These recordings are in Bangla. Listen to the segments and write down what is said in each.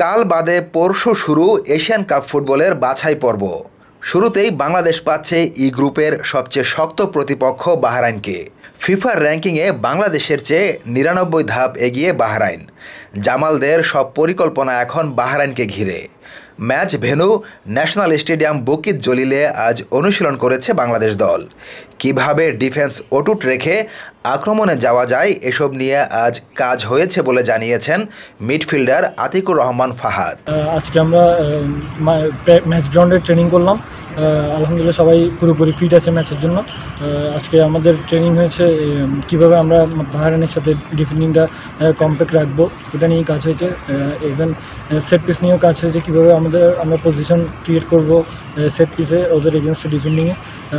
কাল বাদে পরশু শুরু এশিয়ান কাপ ফুটবলের বাছাই পর্ব। শুরুতেই বাংলাদেশ পাচ্ছে ই গ্রুপের সবচেয়ে শক্ত প্রতিপক্ষ বাহরাইনকে। ফিফার র্যাঙ্কিংয়ে বাংলাদেশের চেয়ে ৯৯ ধাপ এগিয়ে বাহরাইন। জামালদের সব পরিকল্পনা এখন বাহরাইনকে ঘিরে। Match venue national stadium Bukit জলিলে আজ অনুশীলন করেছে বাংলাদেশ দল। কিভাবে ডিফেন্স অটুট রেখে আক্রমণে যাওয়া যায় এসব নিয়ে আজ কাজ হয়েছে বলে জানিয়েছেন মিডফিল্ডার আতিকুর রহমান ফাহাদ। আজকে আমরা ম্যাচ গ্রাউন্ডে ট্রেনিং করলাম। আলহামদুলিল্লাহ সবাই পুরোপুরি ফিট আছে ম্যাচের জন্য। আজকে আমাদের ট্রেনিং হয়েছে কীভাবে আমরা বাহরাইনের সাথে ডিফেন্ডিংটা কম্প্যাক্ট রাখবো, এটা নিয়েই কাজ হয়েছে। ইভেন সেট পিস নিয়েও কাজ হয়েছে, কীভাবে আমরা পজিশন ক্রিয়েট করবো সেট পিসে ওদের এগেনস্টে ডিফেন্ডিংয়ে।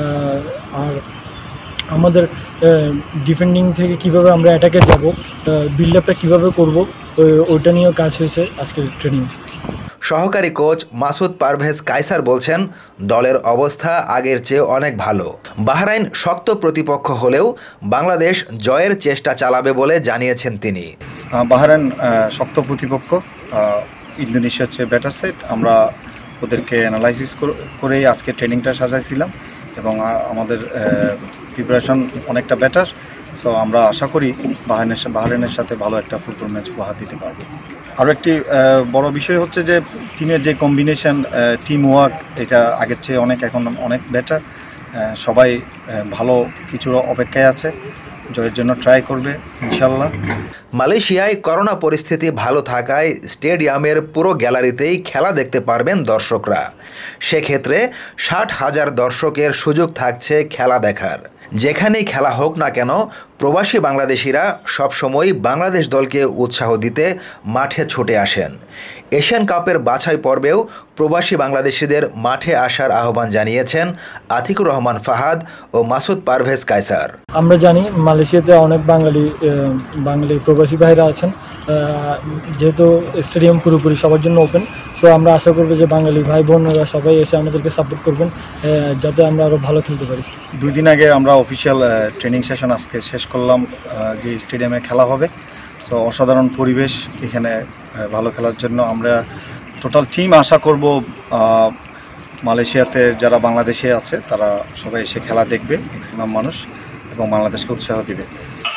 আর আমাদের ডিফেন্ডিং থেকে কিভাবে আমরা অ্যাটাকে যাব, বিল্ড আপটা কীভাবে করবো, ওইটা নিয়েও কাজ হয়েছে আজকের ট্রেনিং। সহকারী কোচ মাসুদ পারভেজ কায়সার বলছেন, দলের অবস্থা আগের চেয়ে অনেক ভালো। বাহরাইন শক্ত প্রতিপক্ষ হলেও বাংলাদেশ জয়ের চেষ্টা চালাবে বলে জানিয়েছেন তিনি। বাহরাইন শক্ত প্রতিপক্ষ, ইন্দোনেশিয়ার চেয়ে বেটার সেট। আমরা ওদেরকে অ্যানালাইসিস করেই আজকে ট্রেনিংটা সাজাইছিলাম এবং আমাদের প্রিপারেশন অনেকটা বেটার। সো আমরা আশা করি বাহরাইনের সাথে ভালো একটা ফুটবল ম্যাচ উপহার দিতে পারবো। আরও একটি বড় বিষয় হচ্ছে যে টিমের যে কম্বিনেশন, টিম ওয়ার্ক, এটা আগের চেয়ে এখন অনেক বেটার। সবাই ভালো কিছুর অপেক্ষায় আছে, জয়ের জন্য ট্রাই করবে ইনশাল্লাহ। মালয়েশিয়ায় করোনা পরিস্থিতি ভালো থাকায় স্টেডিয়ামের পুরো গ্যালারিতেই খেলা দেখতে পারবেন দর্শকরা। সেক্ষেত্রে ৬০,০০০ দর্শকের সুযোগ থাকছে খেলা দেখার। যেখানেই খেলা হোক না কেন, প্রবাসী বাংলাদেশিরা সবসময় বাংলাদেশ দলকে উৎসাহ দিতে মাঠে ছুটে আসেন। এশিয়ান কাপের বাছাই পর্বেও প্রবাসী বাংলাদেশিদের মাঠে আসার আহ্বান জানিয়েছেন আতিকুর রহমান ফাহাদ ও মাসুদ পারভেজ কায়সার। আমরা জানি মালয়েশিয়াতে অনেক বাঙালি প্রবাসী ভাইরা আছেন। যেহেতু স্টেডিয়াম পুরোপুরি সবার জন্য ওপেন, সো আমরা আশা করবো যে বাঙালি ভাই বোনেরা সবাই এসে আমাদেরকে সাপোর্ট করবেন, যাতে আমরা আরও ভালো খেলতে পারি। 2 দিন আগে আমরা অফিসিয়াল ট্রেনিং সেশন আজকে শেষ করলাম, যে স্টেডিয়ামে খেলা হবে। সো অসাধারণ পরিবেশ এখানে ভালো খেলার জন্য। আমরা টোটাল টিম আশা করব মালয়েশিয়াতে যারা বাংলাদেশে আছে তারা সবাই এসে খেলা দেখবে, ম্যাক্সিমাম মানুষ, এবং বাংলাদেশকে উৎসাহ দিবে।